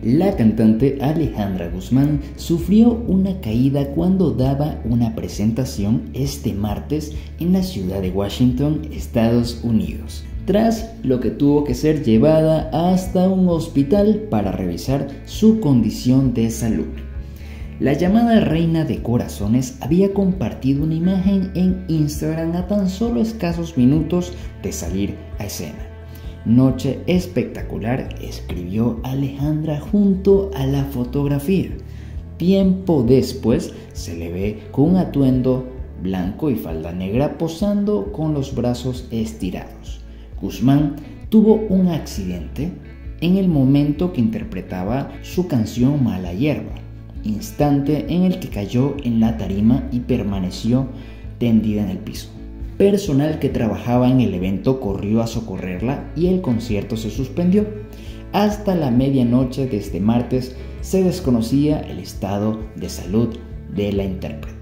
La cantante Alejandra Guzmán sufrió una caída cuando daba una presentación este martes en la ciudad de Washington, Estados Unidos, tras lo que tuvo que ser llevada hasta un hospital para revisar su condición de salud. La llamada Reina de Corazones había compartido una imagen en Instagram a tan solo escasos minutos de salir a escena. Noche espectacular, escribió Alejandra junto a la fotografía. Tiempo después se le ve con un atuendo blanco y falda negra posando con los brazos estirados. Guzmán tuvo un accidente en el momento que interpretaba su canción Mala Hierba, instante en el que cayó en la tarima y permaneció tendida en el piso. Personal que trabajaba en el evento corrió a socorrerla y el concierto se suspendió. Hasta la medianoche de este martes se desconocía el estado de salud de la intérprete.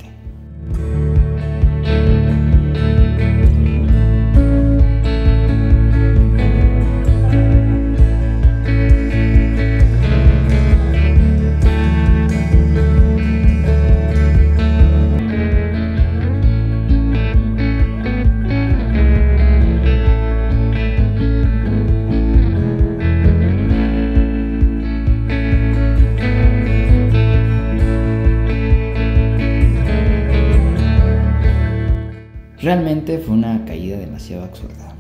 Realmente fue una caída demasiado absurda.